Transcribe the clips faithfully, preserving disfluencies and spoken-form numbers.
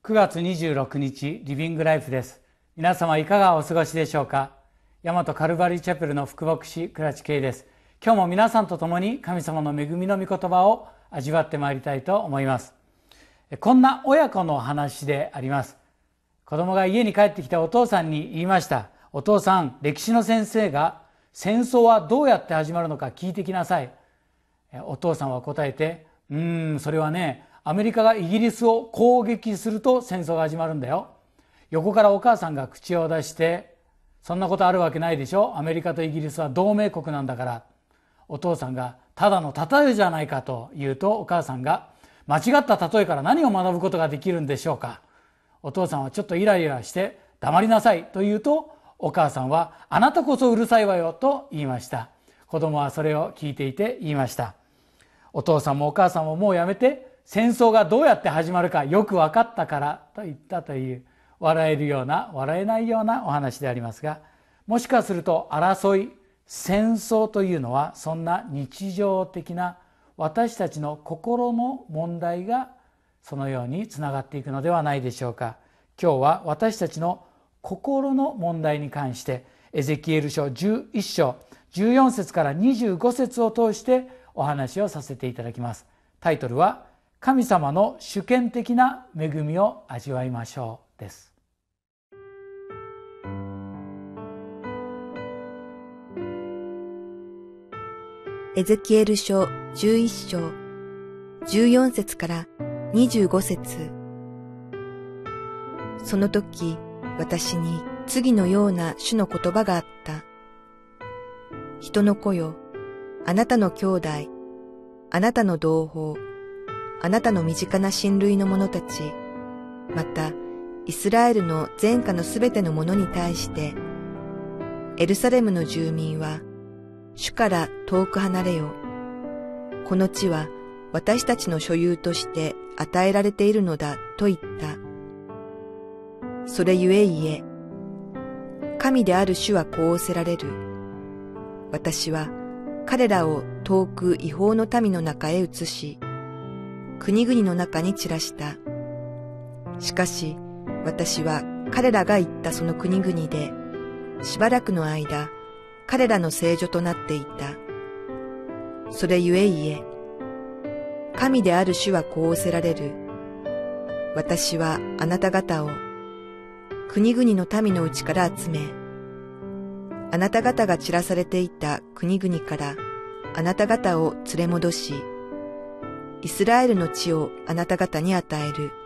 くがつにじゅうろくにちリビングライフです。皆様いかがお過ごしでしょうか。大和カルバリーチャペルの副牧師倉知圭です。今日も皆さんと共に神様の恵みの御言葉を味わってまいりたいと思います。こんな親子の話であります。子供が家に帰ってきたお父さんに言いました。お父さん、歴史の先生が戦争はどうやって始まるのか聞いてきなさい。お父さんは答えて、うーんそれはね、アメリカがイギリスを攻撃すると戦争が始まるんだよ。横からお母さんが口を出して、そんなことあるわけないでしょ、アメリカとイギリスは同盟国なんだから。お父さんがただの例えじゃないかと言うと、お母さんが間違った例えから何を学ぶことができるんでしょうか。お父さんはちょっとイライラして黙りなさいと言うと、お母さんはあなたこそうるさいわよと言いました。子供はそれを聞いていて言いました。お父さんもお母さんももうやめて、戦争がどうやって始まるかよく分かったからと言ったという、笑えるような笑えないようなお話でありますが、もしかすると争い、戦争というのはそんな日常的な私たちの心の問題がそのようにつながっていくのではないでしょうか。今日は私たちの心の問題に関してエゼキエル書じゅういっしょうじゅうよんせつからにじゅうごせつを通してお話をさせていただきます。タイトルは神様の主権的な恵みを味わいましょうです。 エゼキエル書じゅういっしょうじゅうよんせつからにじゅうごせつ。その時私に次のような主の言葉があった。人の子よ、あなたの兄弟、あなたの同胞、あなたの身近な親類の者たち、またイスラエルの全家のすべての者に対して、エルサレムの住民は主から遠く離れよ。この地は私たちの所有として与えられているのだと言った。それゆえいえ、神である主はこう仰せられる。私は彼らを遠く異邦の民の中へ移し、国々の中に散らした。しかし私は彼らが行ったその国々で、しばらくの間、彼らの聖所となっていた。それゆえいえ、神である主はこう仰せられる。私はあなた方を国々の民のうちから集め、あなた方が散らされていた国々からあなた方を連れ戻し、イスラエルの地をあなた方に与える。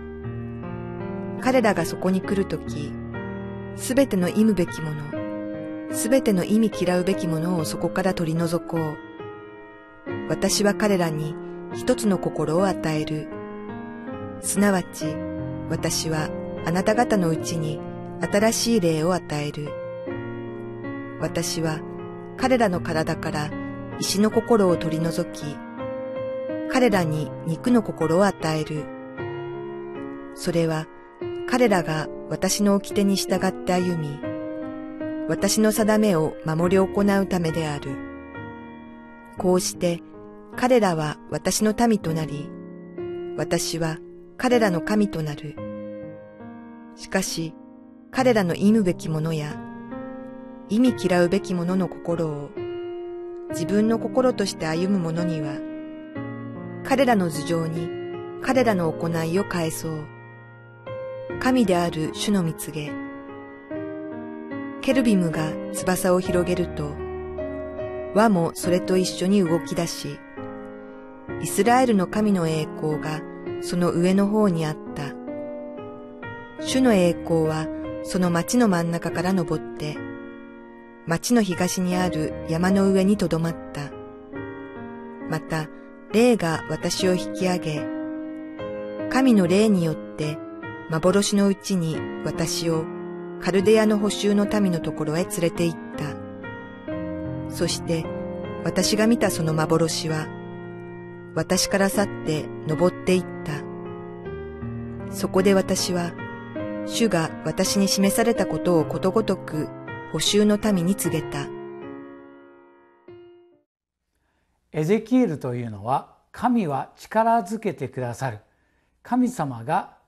彼らがそこに来るとき、すべての忌むべきもの、すべての忌み嫌うべきものをそこから取り除こう。私は彼らに一つの心を与える。すなわち、私はあなた方のうちに新しい霊を与える。私は彼らの体から石の心を取り除き、彼らに肉の心を与える。それは彼らが私の掟に従って歩み、私の定めを守り行うためである。こうして彼らは私の民となり、私は彼らの神となる。しかし彼らの忌むべきものや忌み嫌うべきものの心を自分の心として歩む者には、彼らの頭上に彼らの行いを返そう。神である主の蜜げ。ケルビムが翼を広げると、輪もそれと一緒に動き出し、イスラエルの神の栄光がその上の方にあった。主の栄光はその町の真ん中から登って、町の東にある山の上にとどまった。また、霊が私を引き上げ、神の霊によって幻のうちに私をカルデアの捕囚の民のところへ連れて行った。そして私が見たその幻は、私から去って登っていった。そこで私は、主が私に示されたことをことごとく捕囚の民に告げた。 エゼキエルというのは、神は力づけてくださる、神様が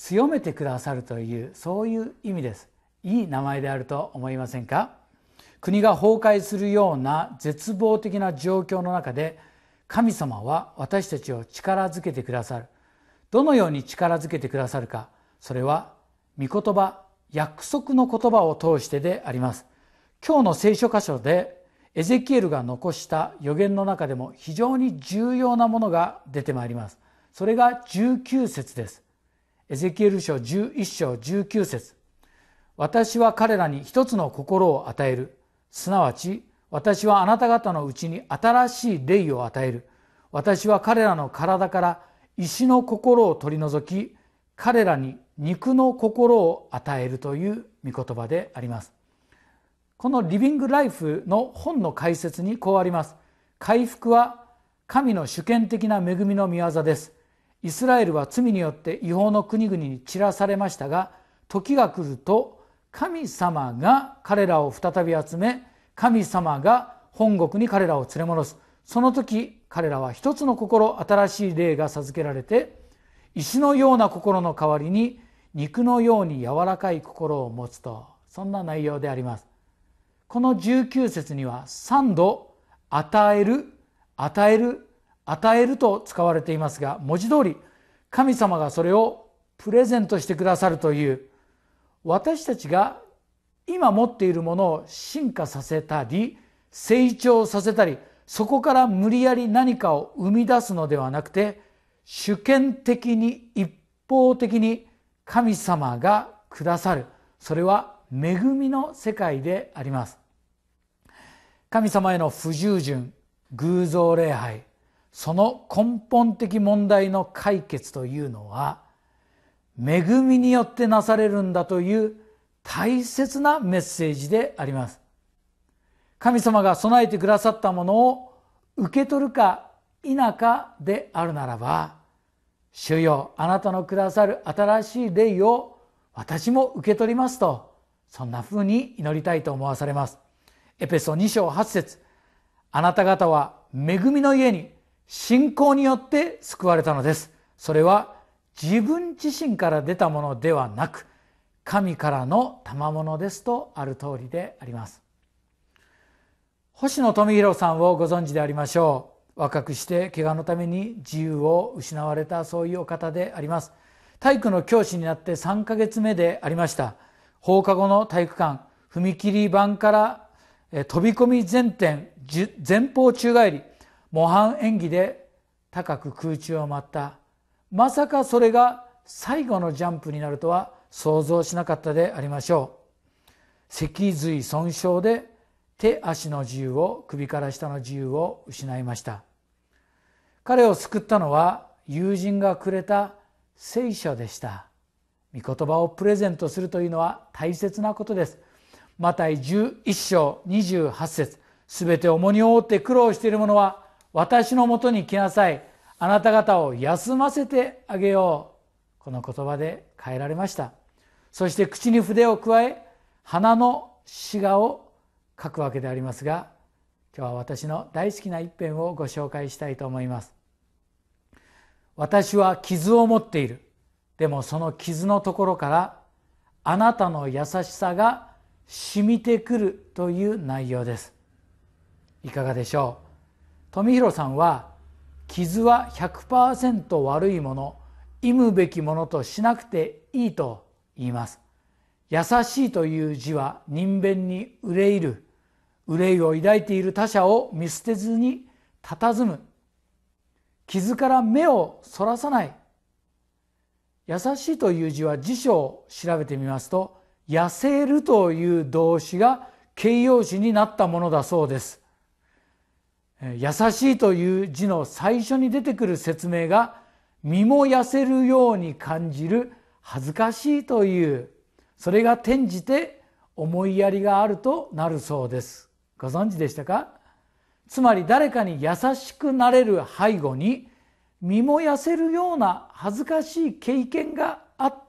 強めてくださるという、そういう意味です。いい名前であると思いませんか？国が崩壊するような絶望的な状況の中で、神様は私たちを力づけてくださる。どのように力づけてくださるか、それは御言葉、約束の言葉を通してであります。今日の聖書箇所でエゼキエルが残した預言の中でも非常に重要なものが出てまいります。それがじゅうきゅう節です。エゼキエル書じゅういっ章じゅうきゅう節。私は彼らに一つの心を与える。すなわち私はあなた方のうちに新しい霊を与える。私は彼らの体から石の心を取り除き、彼らに肉の心を与えるという御言葉であります。このリビングライフの本の解説にこうあります。回復は神の主権的な恵みの御業です。イスラエルは罪によって違法の国々に散らされましたが、時が来ると神様が彼らを再び集め、神様が本国に彼らを連れ戻す。その時彼らは一つの心、新しい霊が授けられて、石のような心の代わりに肉のように柔らかい心を持つと、そんな内容であります。このじゅうきゅう節にはさんど与える、与える、与えると使われていますが、文字通り神様がそれをプレゼントしてくださるという、私たちが今持っているものを進化させたり成長させたり、そこから無理やり何かを生み出すのではなくて、主権的に一方的に神様がくださる、それは恵みの世界であります。神様への不従順、偶像礼拝、その根本的問題の解決というのは恵みによってなされるんだという大切なメッセージであります。神様が備えてくださったものを受け取るか否かであるならば、主よ、あなたのくださる新しい霊を私も受け取りますと、そんなふうに祈りたいと思わされます。エペソに章はち節。あなた方は恵みの家に信仰によって救われたのです。それは自分自身から出たものではなく、神からの賜物ですとある通りであります。星野富弘さんをご存知でありましょう。若くして怪我のために自由を失われた、そういうお方であります。体育の教師になってさんかげつめでありました。放課後の体育館、踏切板から飛び込み前転、前方宙返り、模範演技で高く空中を舞った。まさかそれが最後のジャンプになるとは想像しなかったでありましょう。脊髄損傷で手足の自由を、首から下の自由を失いました。彼を救ったのは友人がくれた聖書でした。御言葉をプレゼントするというのは大切なことです。マタイじゅういっ章にじゅうはち節。すべて重荷を負って苦労している者は私のもとに来なさい。あなた方を休ませてあげよう。この言葉で変えられました。そして口に筆を加え、花の詩画を書くわけでありますが、今日は私の大好きな一編をご紹介したいと思います。私は傷を持っている。でもその傷のところからあなたの優しさが染みてくるという内容です。いかがでしょう。富弘さんは、傷は ひゃくパーセント 悪いもの、忌むべきものとしなくていいと言います。優しいという字は人弁に憂いる、憂いを抱いている他者を見捨てずに佇む、傷から目をそらさない。優しいという字は辞書を調べてみますと、痩せるという動詞が形容詞になったものだそうです。優しいという字の最初に出てくる説明が、身も痩せるように感じる恥ずかしいという、それが転じて思いやりがあるとなるそうです。ご存知でしたか？つまり誰かに優しくなれる背後に、身も痩せるような恥ずかしい経験があって、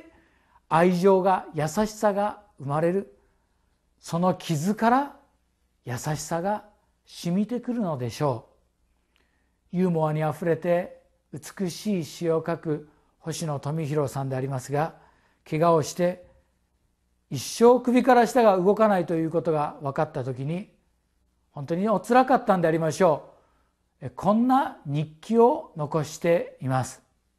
愛情が、優しさが生まれる。その傷から優しさが染みてくるのでしょう。ユーモアにあふれて美しい詩を書く星野富弘さんでありますが、怪我をして一生首から下が動かないということが分かったときに、本当におつらかったんでありましょう。こんな日記を残しています。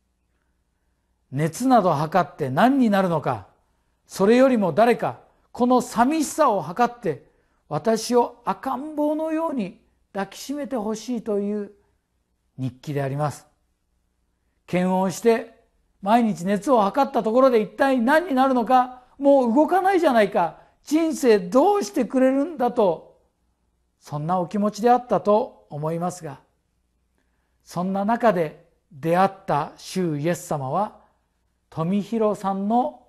熱など測って何になるのか、それよりも誰かこの寂しさを測って私を赤ん坊のように抱きしめてほしいという日記であります。検温して毎日熱を測ったところで一体何になるのか、もう動かないじゃないか、人生どうしてくれるんだと、そんなお気持ちであったと思いますが、そんな中で出会った主イエス様は、富弘さんの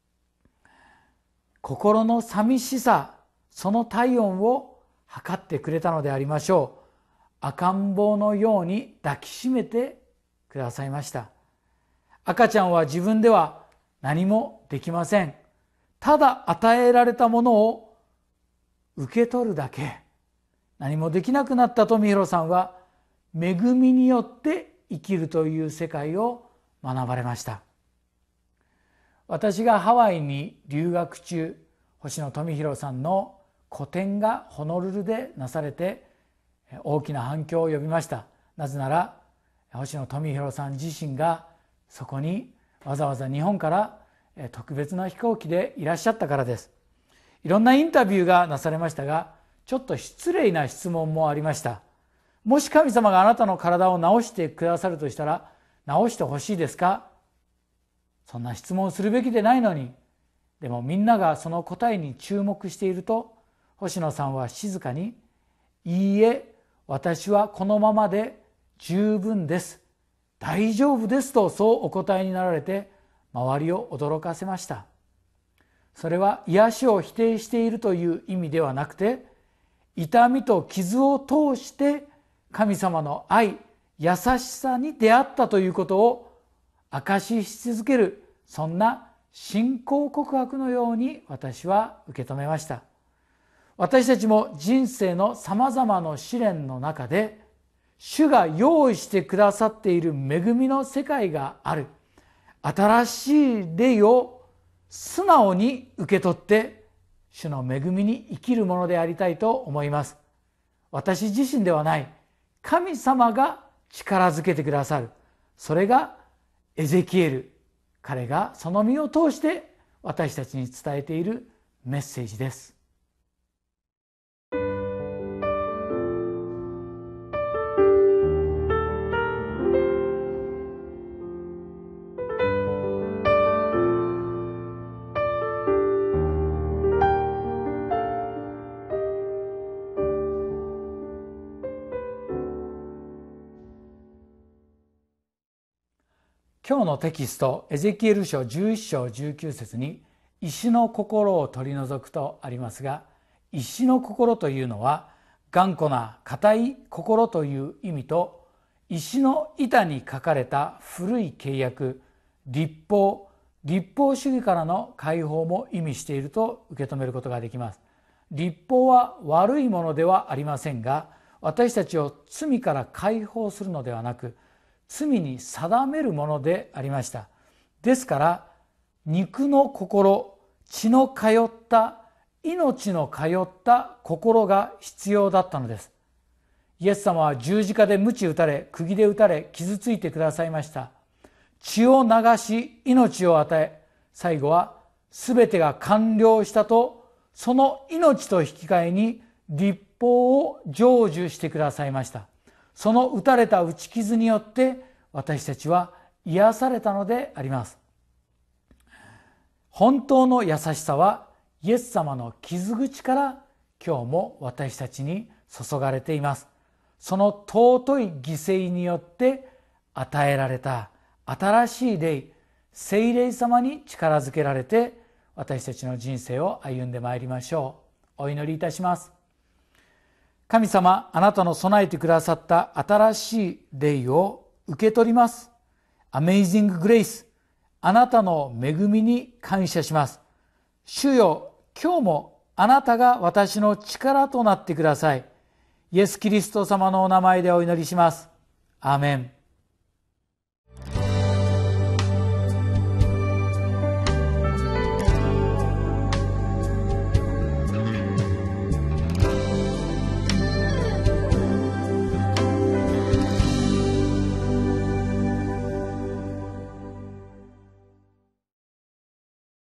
心の寂しさ、その体温を測ってくれたのでありましょう。赤ん坊のように抱きしめてくださいました。赤ちゃんは自分では何もできません。ただ与えられたものを受け取るだけ。何もできなくなった富弘さんは、恵みによって生きるという世界を学ばれました。私がハワイに留学中、星野富弘さんの個展がホノルルでなされて大きな反響を呼びました。なぜなら星野富弘さん自身がそこにわざわざ日本から特別な飛行機でいらっしゃったからです。いろんなインタビューがなされましたが、ちょっと失礼な質問もありました。もし神様があなたの体を治してくださるとしたら、治してほしいですか？そんな質問をするべきでないのに。でもみんながその答えに注目していると、星野さんは静かに、いいえ、私はこのままで十分です。大丈夫ですと、そうお答えになられて、周りを驚かせました。それは癒しを否定しているという意味ではなくて、痛みと傷を通して神様の愛、優しさに出会ったということを証しし続ける、そんな信仰告白のように私は受け止めました。私たちも人生のさまざまな試練の中で、主が用意してくださっている恵みの世界がある。新しい霊を素直に受け取って主の恵みに生きるものでありたいと思います。私自身ではない、神様が力づけてくださる。それがエゼキエル、彼がその身を通して私たちに伝えているメッセージです。今日のテキスト、エゼキエル書じゅういっ章じゅうきゅう節に石の心を取り除くとありますが、石の心というのは頑固な固い心という意味と、石の板に書かれた古い契約、律法、律法主義からの解放も意味していると受け止めることができます。律法は悪いものではありませんが、私たちを罪から解放するのではなく、罪に定めるものでありました。ですから肉の心、血の通った、命の通った心が必要だったのです。イエス様は十字架で鞭打たれ、釘で打たれ、傷ついてくださいました。血を流し命を与え、最後はすべてが完了したと、その命と引き換えに律法を成就してくださいました。その打たれた打ち傷によって私たちは癒されたのであります。本当の優しさはイエス様の傷口から今日も私たちに注がれています。その尊い犠牲によって与えられた新しい霊、聖霊様に力づけられて、私たちの人生を歩んでまいりましょう。お祈りいたします。神様、あなたの備えてくださった新しい霊を受け取ります。Amazing Grace、あなたの恵みに感謝します。主よ、今日もあなたが私の力となってください。イエス・キリスト様のお名前でお祈りします。アーメン。